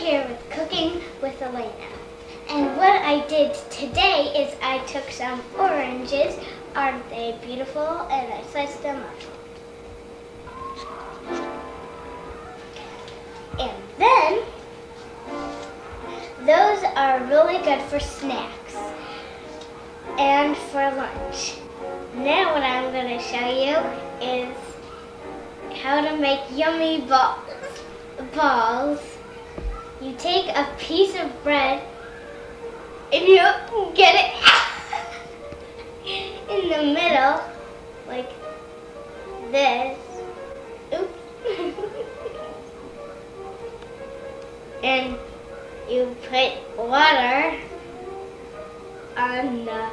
here with Cooking with Elena. And what I did today is I took some oranges. Aren't they beautiful? And I sliced them up. And then, those are really good for snacks and for lunch. Now what I'm going to show you is how to make yummy balls. You take a piece of bread and you get it in the middle like this. Oops. And you put water on the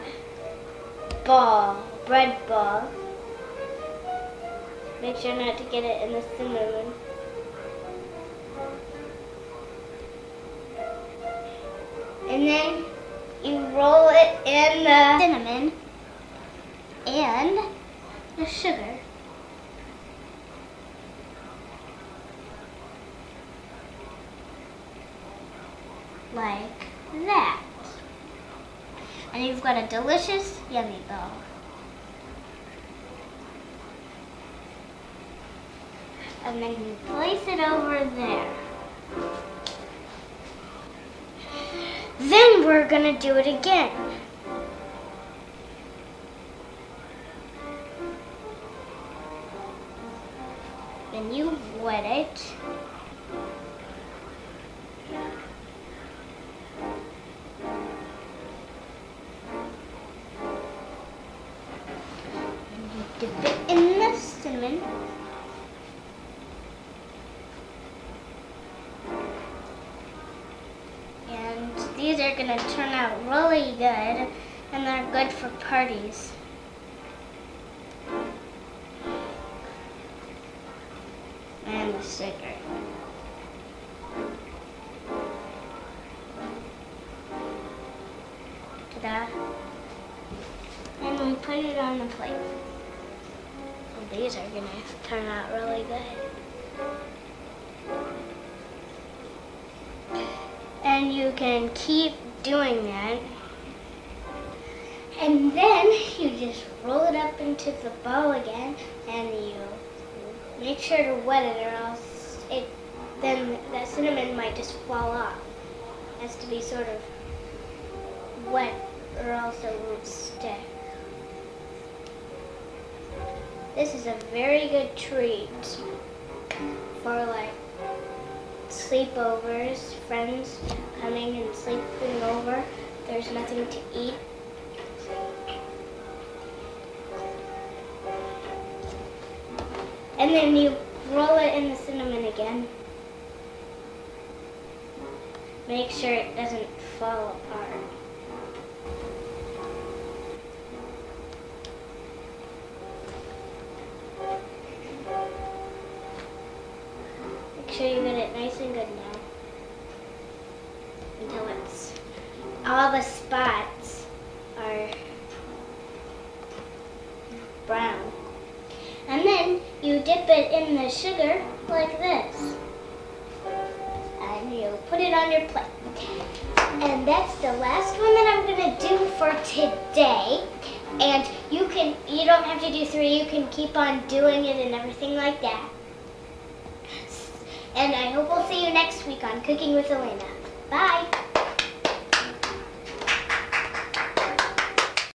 bread ball. Make sure not to get it in the cinnamon. And then you roll it in the cinnamon and the sugar. Like that. And you've got a delicious yummy ball. And then you place it over there. Then we're gonna do it again. Then you wet it. And you dip it in the cinnamon. These are going to turn out really good, and they're good for parties. And the sugar. Ta-da. And we put it on the plate. And these are going to turn out really good. And you can keep doing that. And then you just roll it up into the ball again, and you make sure to wet it, or else then the cinnamon might just fall off. It has to be sort of wet, or else it won't stick. This is a very good treat for like sleepovers, friends coming and sleeping over. There's nothing to eat. And then you roll it in the cinnamon again. Make sure it doesn't fall apart. Make sure you get it nice and good now. Until it's all the spots are brown. And then you dip it in the sugar like this. And you put it on your plate. And that's the last one that I'm gonna do for today. And you don't have to do 3, you can keep on doing it and everything like that. And I hope we'll see you next week on Cooking with Elena. Bye.